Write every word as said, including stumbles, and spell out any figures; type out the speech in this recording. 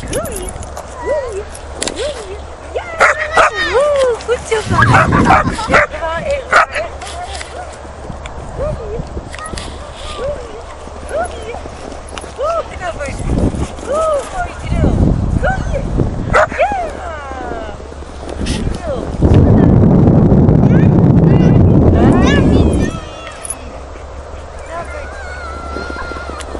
Groei. Groei. Groei. Ja! Woe, goed zo, man. Echt waar, echt waar, echt waar. Groei.